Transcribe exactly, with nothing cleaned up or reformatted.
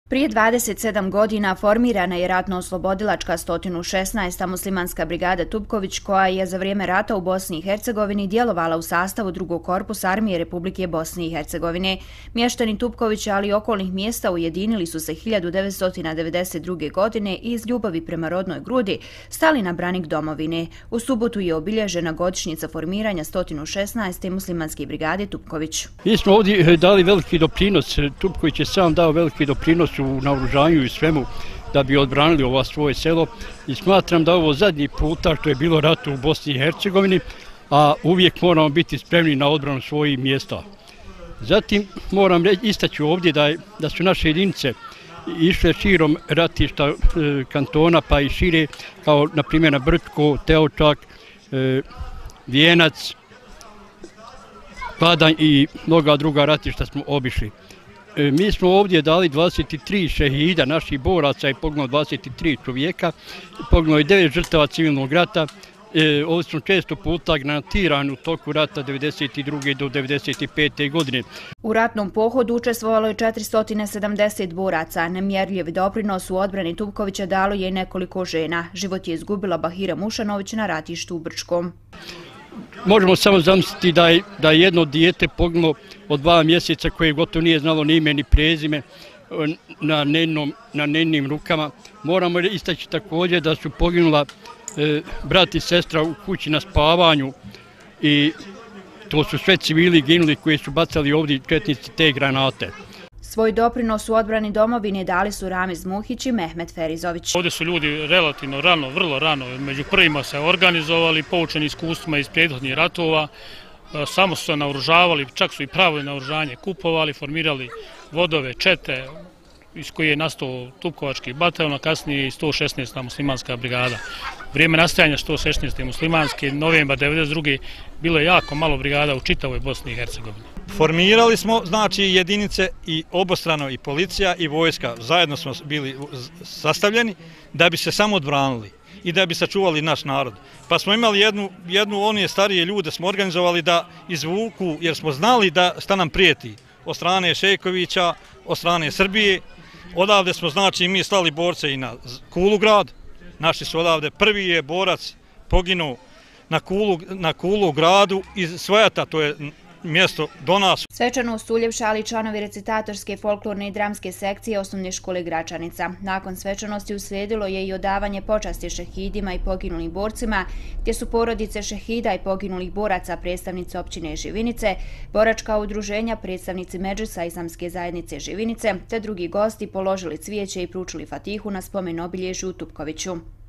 Prije dvadeset sedam godina formirana je ratno-oslobodilačka sto šesnaesta muslimanska brigada Tupković, koja je za vrijeme rata u Bosni i Hercegovini djelovala u sastavu drugog korpusa Armije Republike Bosne i Hercegovine. Mještani Tupkovića, ali i okolnih mjesta ujedinili su se hiljadu devetsto devedeset druge. godine i iz ljubavi prema rodnoj grudi stali na branik domovine. U subotu je obilježena godišnjica formiranja sto šesnaeste muslimanske brigade Tupković. Mi smo ovdje dali veliki doprinos, Tupković je sam dao veliki doprinos u naoružanju i svemu da bi odbranili ovo svoje selo i smatram da ovo zadnji puta što je bilo ratu u Bosni i Hercegovini, a uvijek moramo biti spremni na odbranu svojih mjesta. Zatim moram istaći ovdje da, da su naše jedinice išle širom ratišta e, kantona pa i šire, kao na primjer na Brčko, Teočak, e, Vijenac, Kladanj i mnoga druga ratišta smo obišli. Mi smo ovdje dali dvadeset tri šehida naših boraca i poginulo dvadeset tri čovjeka, poginulo je devet žrtava civilnog rata. E, ovdje smo često puta granatirani u toku rata devedeset druge do devedeset pete. godine. U ratnom pohodu učestvovalo je četiristo sedamdeset boraca. Nemjerljiv doprinos u odbrani Tupkovića dalo je i nekoliko žena. Život je izgubila Bahira Mušanović na ratištu u Brčkom. Možemo samo zamisliti da je, da je jedno dijete poginulo od dva mjeseca koje gotovo nije znalo ni ime ni prezime na njenom, na njenim rukama. Moramo istaći također da su poginula e, brat i sestra u kući na spavanju i to su sve civili ginuli koji su bacali ovdje četnici te granate. Svoj doprinos u odbrani domovine dali su Ramiz Muhić i Mehmet Ferizović. Ovdje su ljudi relativno rano, vrlo rano, među prvima se organizovali, poučeni iskustvima iz prethodnih ratova, samo su se naoružavali, čak su i pravo naoružanje kupovali, formirali vodove, čete, iz koje je nastao Tupkovački bataljon, a kasnije i sto šesnaesta muslimanska brigada. Vrijeme nastajanja sto šesnaeste muslimanske, novembar devedeset druge. bilo je jako malo brigada u čitavoj Bosni i Hercegovini. Formirali smo znači jedinice i obostrano i policija i vojska, zajedno smo bili sastavljeni da bi se samo odbranili i da bi sačuvali naš narod. Pa smo imali jednu, jednu one starije ljude smo organizovali da izvuku, jer smo znali da šta nam prijeti od strane Šejkovića, od strane Srbije. Odavde smo znači mi slali borce i na Kulu grad, naši su odavde, prvi je borac poginuo na Kulu, na Kulu gradu iz Svojata, to je mjesto do nas. Svečanost uljepšali članovi recitatorske, folklorne i dramske sekcije osnovne škole Gračanica. Nakon svečanosti uslijedilo je i odavanje počasti šehidima i poginulim borcima, gdje su porodice šehida i poginulih boraca, predstavnice općine Živinice, boračka udruženja, predstavnici Medžlisa Islamske zajednice Živinice, te drugi gosti položili cvijeće i pručili fatihu na spomen obilježju u Tupkoviću.